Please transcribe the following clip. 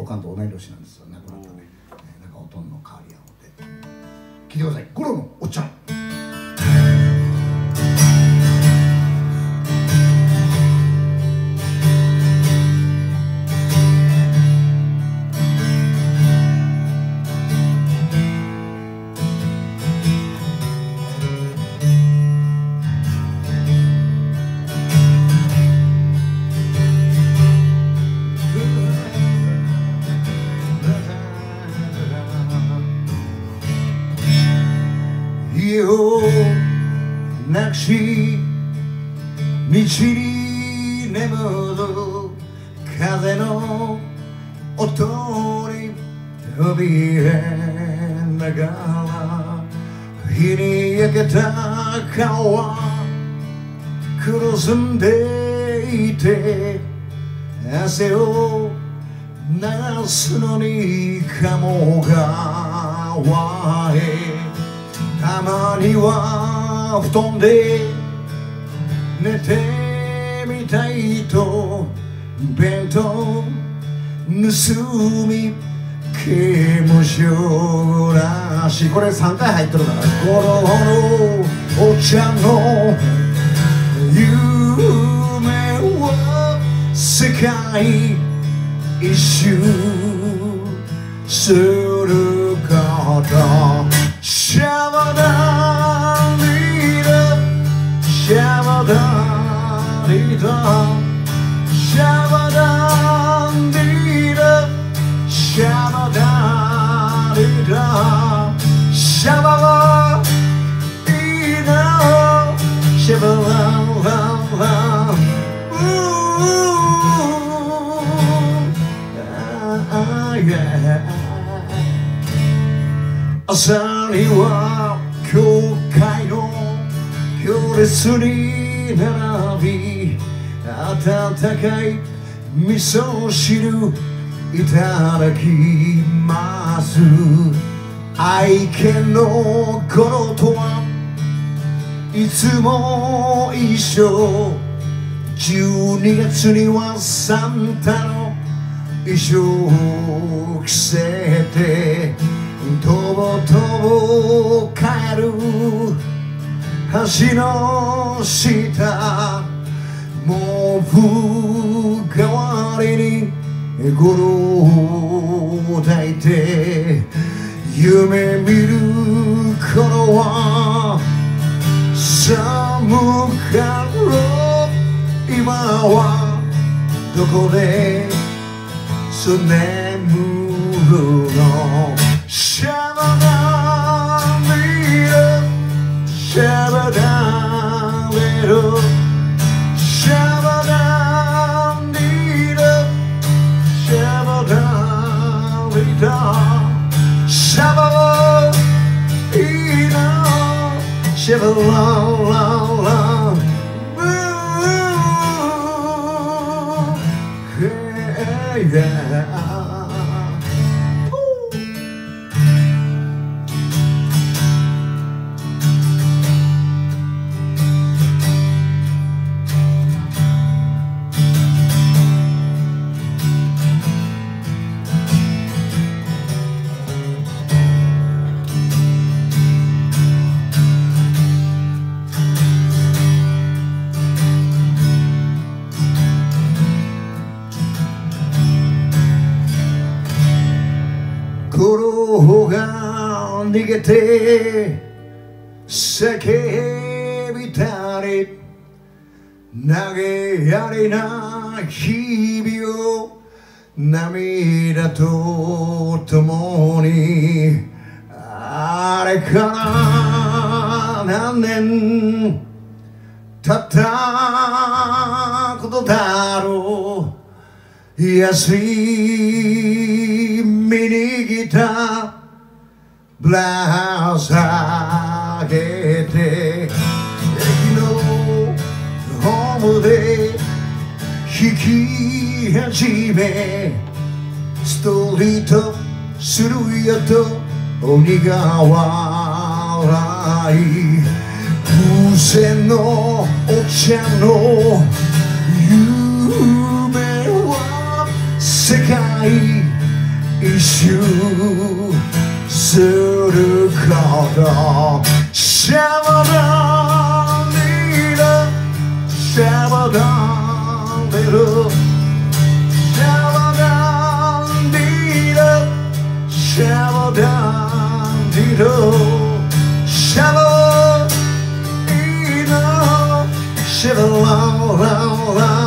おかんと同い年なんですよ、亡くなったね。なんかおとんの代わりやので聞いてください。ゴロのおっちゃん。家をなくし道に眠る風の音に怯えながら、日に焼けた顔は黒ずんでいて、汗を流すのに鴨が湧え、たまには布団で寝てみたいと弁当盗み刑務所らしい。これ3回入ってるから。ゴロのおっちゃんの夢は世界一周すること。シャバダリダシャバダリダシャバダリダシャバダリダシャバダいいなシャバダラ朝には教会の行列に並び、温かい味噌汁いただきます。愛犬のゴロとはいつも一緒。12月にはサンタの衣装を着せてとぼとぼ帰る橋の下、毛布代わりにゴロを抱いて夢見る頃は寒かろう。今はどこで眠るの。シャバダリルシャバダリルシャバダリルシャバダリダシャバダいいなシャバダララゴロが逃げて叫びたり投げやりな日々を涙と共に、あれから何年経ったことだろう。安いミニギターぶら下げて駅のホームで弾き始め、ストリートするよと鬼が笑い、風船のおっちゃんの夢は世界一周することシャバダンディラシャバダンディラシャバダンディラシャバダンディラシャバディラシャバラララ